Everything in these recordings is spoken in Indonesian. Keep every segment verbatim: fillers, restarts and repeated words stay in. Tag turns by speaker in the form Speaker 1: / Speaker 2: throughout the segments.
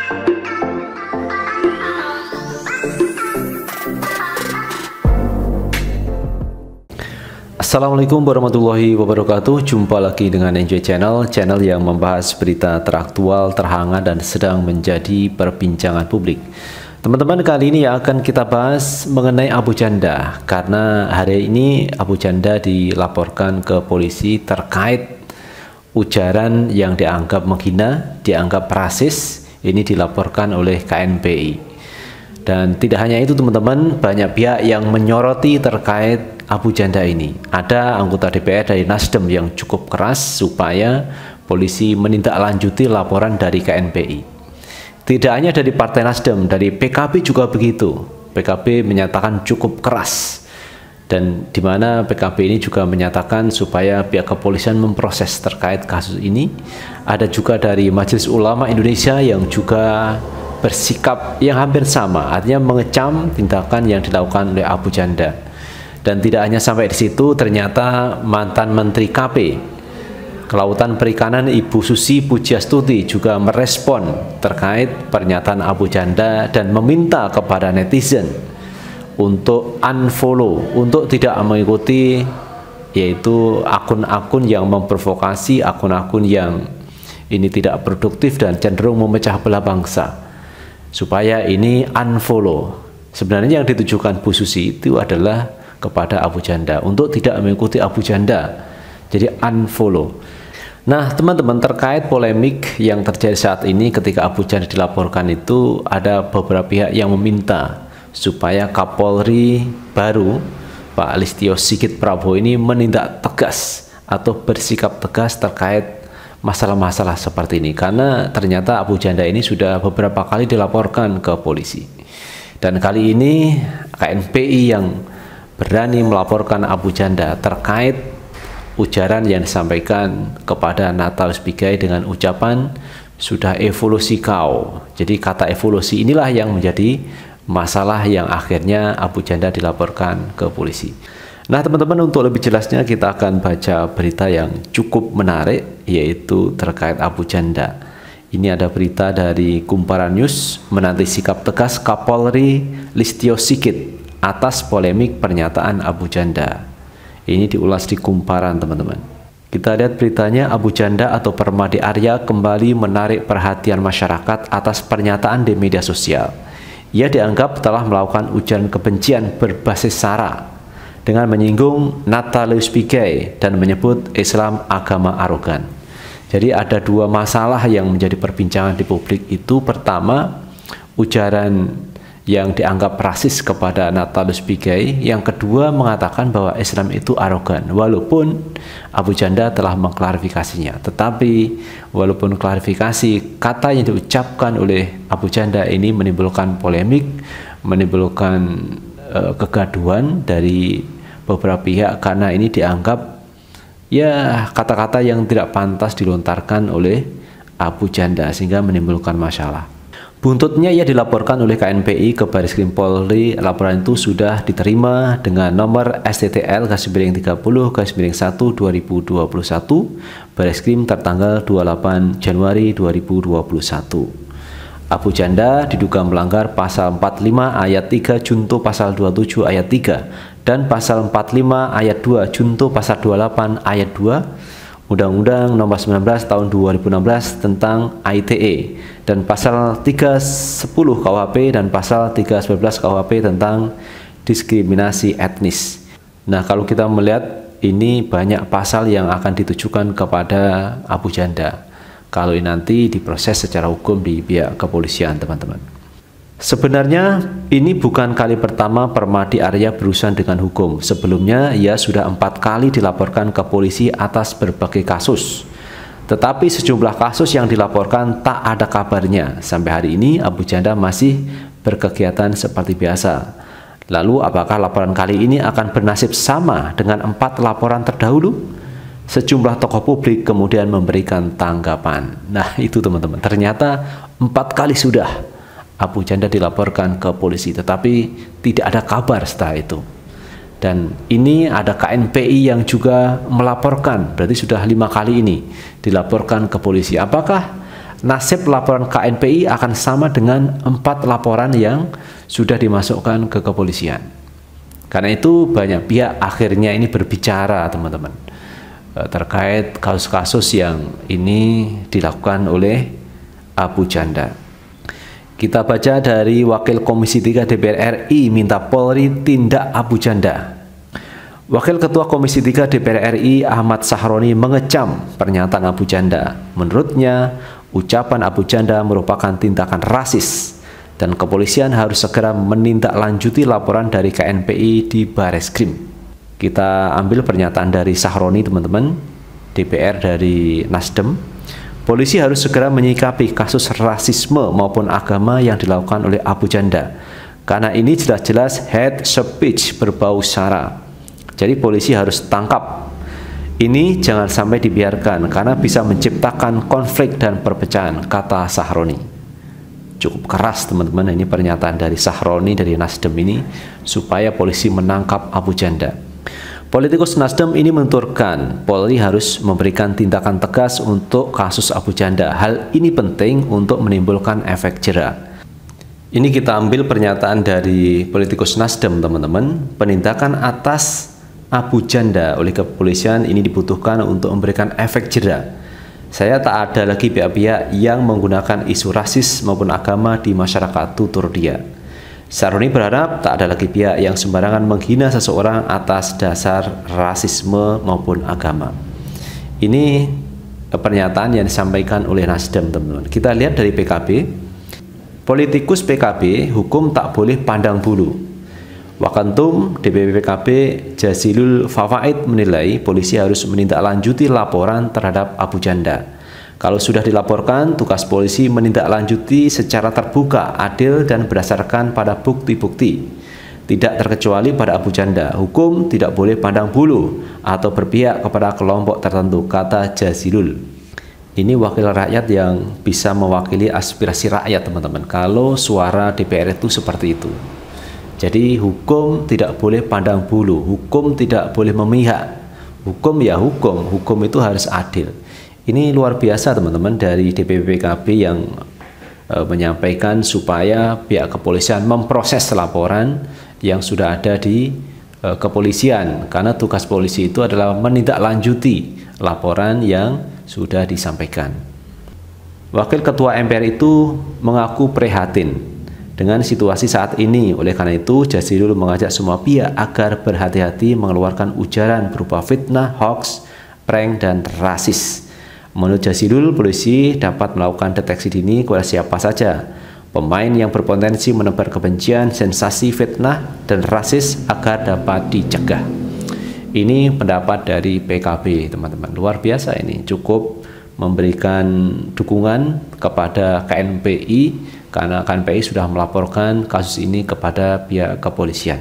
Speaker 1: Assalamualaikum warahmatullahi wabarakatuh. Jumpa lagi dengan Enjoy Channel, channel yang membahas berita teraktual, terhangat, dan sedang menjadi perbincangan publik. Teman-teman, kali ini yang akan kita bahas mengenai Abu Janda, karena hari ini Abu Janda dilaporkan ke polisi terkait ujaran yang dianggap menghina, dianggap rasis. Ini dilaporkan oleh K N P I. Dan tidak hanya itu teman-teman, banyak pihak yang menyoroti terkait Abu Janda ini. Ada anggota D P R dari Nasdem yang cukup keras supaya polisi menindaklanjuti laporan dari K N P I. Tidak hanya dari Partai Nasdem, dari P K B juga begitu. P K B menyatakan cukup keras. Dan di mana P K B ini juga menyatakan supaya pihak kepolisian memproses terkait kasus ini. Ada juga dari Majelis Ulama Indonesia yang juga bersikap yang hampir sama, artinya mengecam tindakan yang dilakukan oleh Abu Janda. Dan tidak hanya sampai di situ, ternyata mantan Menteri K P Kelautan Perikanan Ibu Susi Pujiastuti juga merespon terkait pernyataan Abu Janda dan meminta kepada netizen untuk unfollow, untuk tidak mengikuti yaitu akun-akun yang memprovokasi, akun-akun yang ini tidak produktif dan cenderung memecah belah bangsa, supaya ini unfollow. Sebenarnya yang ditujukan Bu Susi itu adalah kepada Abu Janda untuk tidak mengikuti Abu Janda, jadi unfollow. Nah teman-teman, terkait polemik yang terjadi saat ini ketika Abu Janda dilaporkan itu, ada beberapa pihak yang meminta supaya Kapolri baru Pak Listio Sigit Prabowo ini menindak tegas atau bersikap tegas terkait masalah-masalah seperti ini, karena ternyata Abu Janda ini sudah beberapa kali dilaporkan ke polisi. Dan kali ini K N P I yang berani melaporkan Abu Janda terkait ujaran yang disampaikan kepada Natalius Pigai dengan ucapan sudah evolusi kau. Jadi kata evolusi inilah yang menjadi masalah yang akhirnya Abu Janda dilaporkan ke polisi. Nah teman-teman, untuk lebih jelasnya kita akan baca berita yang cukup menarik, yaitu terkait Abu Janda. Ini ada berita dari Kumparan News, menanti sikap tegas Kapolri Listio Sigit atas polemik pernyataan Abu Janda. Ini diulas di Kumparan teman-teman. Kita lihat beritanya. Abu Janda atau Permadi Arya kembali menarik perhatian masyarakat atas pernyataan di media sosial. Ia dianggap telah melakukan ujaran kebencian berbasis sara dengan menyinggung Natalius Pigai dan menyebut Islam agama arogan. Jadi ada dua masalah yang menjadi perbincangan di publik itu. Pertama, ujaran yang dianggap rasis kepada Natalius Pigai. Yang kedua, mengatakan bahwa Islam itu arogan. Walaupun Abu Janda telah mengklarifikasinya, tetapi walaupun klarifikasi, kata yang diucapkan oleh Abu Janda ini menimbulkan polemik, menimbulkan uh, kegaduhan dari beberapa pihak, karena ini dianggap ya kata-kata yang tidak pantas dilontarkan oleh Abu Janda sehingga menimbulkan masalah. Buntutnya ia dilaporkan oleh K N P I ke Bareskrim Polri. Laporan itu sudah diterima dengan nomor S T T L garis miring tiga puluh garis miring satu dua ribu dua puluh satu Bareskrim tertanggal dua puluh delapan Januari dua ribu dua puluh satu. Abu Janda diduga melanggar pasal empat puluh lima ayat tiga junto pasal dua puluh tujuh ayat tiga dan pasal empat puluh lima ayat dua junto pasal dua puluh delapan ayat dua Undang-Undang Nomor sembilan belas Tahun dua ribu enam belas tentang I T E dan pasal tiga sepuluh K U H P dan pasal tiga sembilan belas K U H P tentang diskriminasi etnis. Nah, kalau kita melihat ini banyak pasal yang akan ditujukan kepada Abu Janda kalau ini nanti diproses secara hukum di pihak kepolisian teman-teman. Sebenarnya ini bukan kali pertama Permadi Arya berurusan dengan hukum. Sebelumnya ia sudah empat kali dilaporkan ke polisi atas berbagai kasus. Tetapi sejumlah kasus yang dilaporkan tak ada kabarnya. Sampai hari ini Abu Janda masih berkegiatan seperti biasa. Lalu apakah laporan kali ini akan bernasib sama dengan empat laporan terdahulu? Sejumlah tokoh publik kemudian memberikan tanggapan. Nah itu teman-teman, ternyata empat kali sudah Abu Janda dilaporkan ke polisi, tetapi tidak ada kabar setelah itu. Dan ini ada K N P I yang juga melaporkan, berarti sudah lima kali ini dilaporkan ke polisi. Apakah nasib laporan K N P I akan sama dengan empat laporan yang sudah dimasukkan ke kepolisian. Karena itu banyak pihak akhirnya ini berbicara, teman-teman, terkait kasus-kasus yang ini dilakukan oleh Abu Janda. Kita baca dari Wakil Komisi tiga D P R R I minta Polri tindak Abu Janda. Wakil Ketua Komisi tiga D P R R I Ahmad Sahroni mengecam pernyataan Abu Janda. Menurutnya, ucapan Abu Janda merupakan tindakan rasis dan kepolisian harus segera menindaklanjuti laporan dari K N P I di Bareskrim. Kita ambil pernyataan dari Sahroni, teman-teman, D P R dari Nasdem. Polisi harus segera menyikapi kasus rasisme maupun agama yang dilakukan oleh Abu Janda, karena ini jelas-jelas hate speech berbau sara. Jadi polisi harus tangkap. Ini jangan sampai dibiarkan karena bisa menciptakan konflik dan perpecahan, kata Sahroni. Cukup keras, teman-teman, ini pernyataan dari Sahroni dari Nasdem ini supaya polisi menangkap Abu Janda. Politikus Nasdem ini menuturkan Polri harus memberikan tindakan tegas untuk kasus Abu Janda. Hal ini penting untuk menimbulkan efek jera. Ini kita ambil pernyataan dari politikus Nasdem, teman-teman. Penindakan atas Abu Janda oleh kepolisian ini dibutuhkan untuk memberikan efek jera. Saya tak ada lagi pihak-pihak yang menggunakan isu rasis maupun agama di masyarakat, tutur dia. Sahroni berharap tak ada lagi pihak yang sembarangan menghina seseorang atas dasar rasisme maupun agama. Ini pernyataan yang disampaikan oleh Nasdem, teman-teman. Kita lihat dari P K B. Politikus P K B, hukum tak boleh pandang bulu. Wakentum D P P P K B Jazilul Fawaid menilai polisi harus menindaklanjuti laporan terhadap Abu Janda. Kalau sudah dilaporkan, tugas polisi menindaklanjuti secara terbuka, adil, dan berdasarkan pada bukti-bukti. Tidak terkecuali pada Abu Janda, hukum tidak boleh pandang bulu atau berpihak kepada kelompok tertentu, kata Jazilul. Ini wakil rakyat yang bisa mewakili aspirasi rakyat, teman-teman. Kalau suara D P R itu seperti itu. Jadi hukum tidak boleh pandang bulu, hukum tidak boleh memihak. Hukum ya hukum, hukum itu harus adil. Ini luar biasa, teman-teman, dari D P P P K B yang e, menyampaikan supaya pihak kepolisian memproses laporan yang sudah ada di e, kepolisian. Karena tugas polisi itu adalah menindaklanjuti laporan yang sudah disampaikan. Wakil Ketua M P R itu mengaku prihatin dengan situasi saat ini. Oleh karena itu, Jazilul mengajak semua pihak agar berhati-hati mengeluarkan ujaran berupa fitnah, hoax, prank, dan rasis. Menurut Jazilul, polisi dapat melakukan deteksi dini kepada siapa saja pemain yang berpotensi menebar kebencian, sensasi, fitnah, dan rasis agar dapat dicegah. Ini pendapat dari P K B, teman-teman. Luar biasa ini, cukup memberikan dukungan kepada K N P I karena K N P I sudah melaporkan kasus ini kepada pihak kepolisian.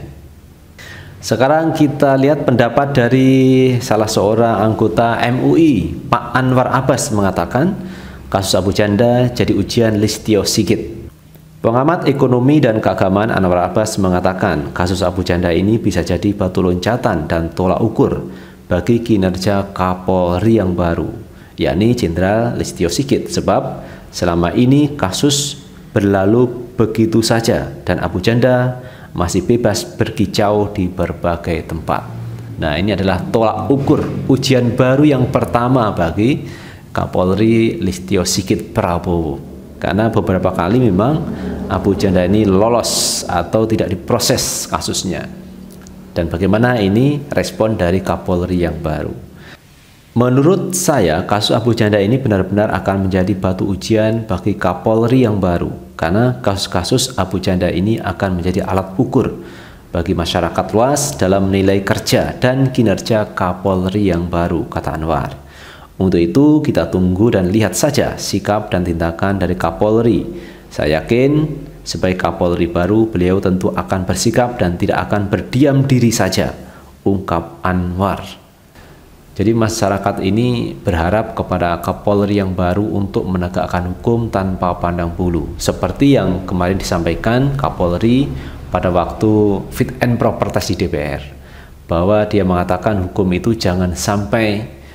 Speaker 1: Sekarang kita lihat pendapat dari salah seorang anggota M U I, Pak Anwar Abbas, mengatakan kasus Abu Janda jadi ujian Listio Sigit. Pengamat ekonomi dan keagamaan Anwar Abbas mengatakan kasus Abu Janda ini bisa jadi batu loncatan dan tolak ukur bagi kinerja Kapolri yang baru, yakni Jenderal Listio Sigit, sebab selama ini kasus berlalu begitu saja dan Abu Janda masih bebas berkicau di berbagai tempat. Nah, ini adalah tolak ukur, ujian baru yang pertama bagi Kapolri Listio Sigit Prabowo. Karena beberapa kali memang Abu Janda ini lolos atau tidak diproses kasusnya. Dan bagaimana ini respon dari Kapolri yang baru? Menurut saya, kasus Abu Janda ini benar-benar akan menjadi batu ujian bagi Kapolri yang baru. Karena kasus-kasus Abu Janda ini akan menjadi alat ukur bagi masyarakat luas dalam menilai kerja dan kinerja Kapolri yang baru, kata Anwar. Untuk itu kita tunggu dan lihat saja sikap dan tindakan dari Kapolri. Saya yakin sebagai Kapolri baru beliau tentu akan bersikap dan tidak akan berdiam diri saja, ungkap Anwar. Jadi masyarakat ini berharap kepada Kapolri yang baru untuk menegakkan hukum tanpa pandang bulu. Seperti yang kemarin disampaikan Kapolri pada waktu fit and proper test di D P R. Bahwa dia mengatakan hukum itu jangan sampai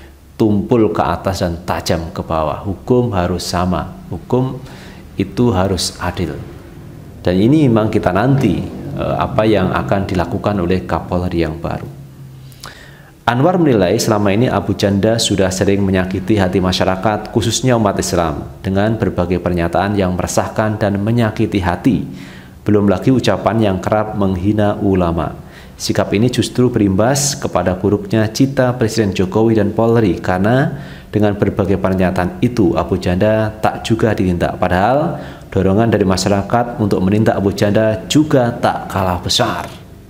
Speaker 1: tumpul ke atas dan tajam ke bawah. Hukum harus sama, hukum itu harus adil. Dan ini memang kita nanti eh, apa yang akan dilakukan oleh Kapolri yang baru. Anwar menilai selama ini Abu Janda sudah sering menyakiti hati masyarakat, khususnya umat Islam, dengan berbagai pernyataan yang meresahkan dan menyakiti hati. Belum lagi ucapan yang kerap menghina ulama. Sikap ini justru berimbas kepada buruknya cita Presiden Jokowi dan Polri, karena dengan berbagai pernyataan itu Abu Janda tak juga ditindak. Padahal dorongan dari masyarakat untuk menindak Abu Janda juga tak kalah besar.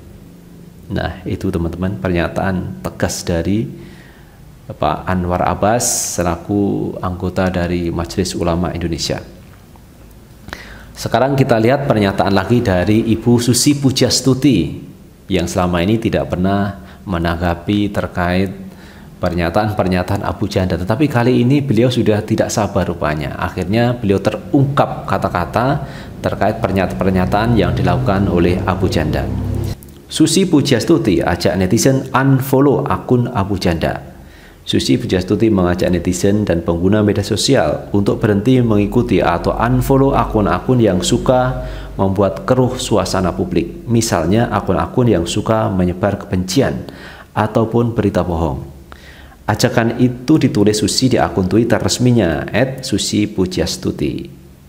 Speaker 1: Nah, itu teman-teman pernyataan tegas dari Pak Anwar Abbas selaku anggota dari Majelis Ulama Indonesia. Sekarang kita lihat pernyataan lagi dari Ibu Susi Pujiastuti yang selama ini tidak pernah menanggapi terkait pernyataan-pernyataan Abu Janda. Tetapi kali ini beliau sudah tidak sabar rupanya. Akhirnya beliau terungkap kata-kata terkait pernyataan-pernyataan yang dilakukan oleh Abu Janda. Susi Pujiastuti ajak netizen unfollow akun Abu Janda. Susi Pujiastuti mengajak netizen dan pengguna media sosial untuk berhenti mengikuti atau unfollow akun-akun yang suka membuat keruh suasana publik. Misalnya akun-akun yang suka menyebar kebencian ataupun berita bohong. Ajakan itu ditulis Susi di akun Twitter resminya et susi pujiastuti.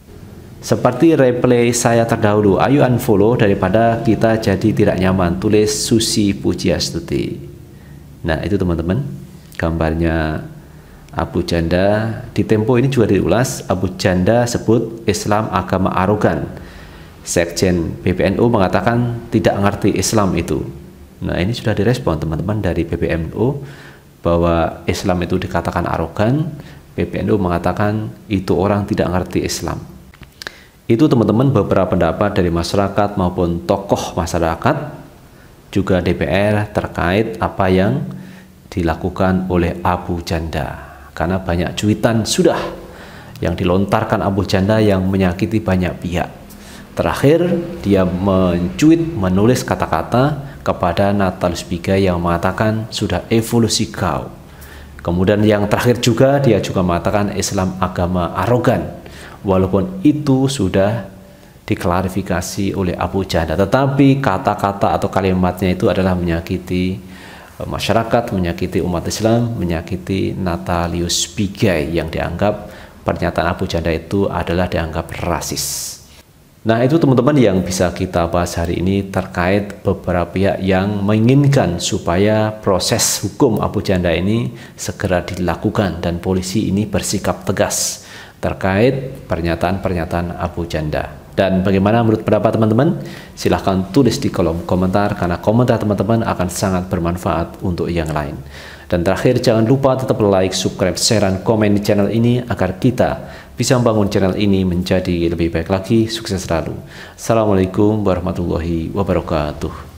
Speaker 1: Seperti replay saya terdahulu, ayo unfollow daripada kita jadi tidak nyaman, tulis Susi Pujiastuti. Nah, itu teman-teman gambarnya Abu Janda. Di Tempo ini juga diulas, Abu Janda sebut Islam agama arogan. Sekjen P B N U mengatakan tidak ngerti Islam itu. Nah, ini sudah direspon teman-teman dari P B N U bahwa Islam itu dikatakan arogan. P B N U mengatakan itu orang tidak ngerti Islam. Itu teman-teman beberapa pendapat dari masyarakat maupun tokoh masyarakat, juga D P R terkait apa yang dilakukan oleh Abu Janda. Karena banyak cuitan sudah yang dilontarkan Abu Janda yang menyakiti banyak pihak. Terakhir dia mencuit, menulis kata-kata kepada Natalius Pigai yang mengatakan sudah evolusi kau. Kemudian yang terakhir juga dia juga mengatakan Islam agama arogan. Walaupun itu sudah diklarifikasi oleh Abu Janda, tetapi kata-kata atau kalimatnya itu adalah menyakiti masyarakat, menyakiti umat Islam, menyakiti Natalius Pigai yang dianggap pernyataan Abu Janda itu adalah dianggap rasis. Nah, itu teman-teman yang bisa kita bahas hari ini terkait beberapa pihak yang menginginkan supaya proses hukum Abu Janda ini segera dilakukan dan polisi ini bersikap tegas terkait pernyataan-pernyataan Abu Janda. Dan bagaimana menurut pendapat teman-teman? Silahkan tulis di kolom komentar, karena komentar teman-teman akan sangat bermanfaat untuk yang lain. Dan terakhir, jangan lupa tetap like, subscribe, share, dan komen di channel ini agar kita bisa membangun channel ini menjadi lebih baik lagi. Sukses selalu. Assalamualaikum warahmatullahi wabarakatuh.